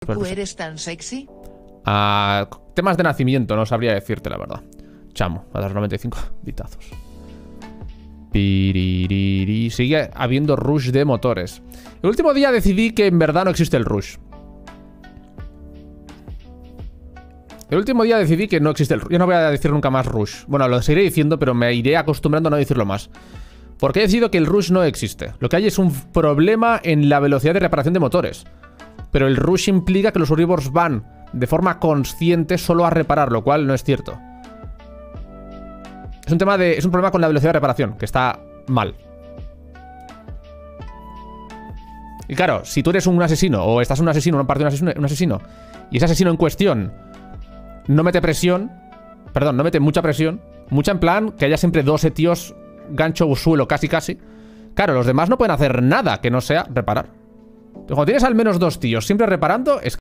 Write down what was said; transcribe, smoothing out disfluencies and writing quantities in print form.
¿Tú eres tan sexy? Temas de nacimiento, no sabría decirte la verdad. Chamo, a los 95 bitazos. Piririri. Sigue habiendo rush de motores. El último día decidí que en verdad no existe el rush. El último día decidí que no existe el rush. Yo no voy a decir nunca más rush. Bueno, lo seguiré diciendo, pero me iré acostumbrando a no decirlo más. Porque he decidido que el rush no existe. Lo que hay es un problema en la velocidad de reparación de motores. Pero el rush implica que los herbívoros van de forma consciente solo a reparar, lo cual no es cierto. Es un problema con la velocidad de reparación, que está mal. Y claro, si tú eres un asesino, o estás un asesino, una parte de un asesino, y ese asesino en cuestión no mete presión, perdón, no mete mucha presión, mucha en plan que haya siempre 12 tíos gancho o suelo casi. Claro, los demás no pueden hacer nada que no sea reparar. Pero cuando tienes al menos 2 tíos siempre reparando, es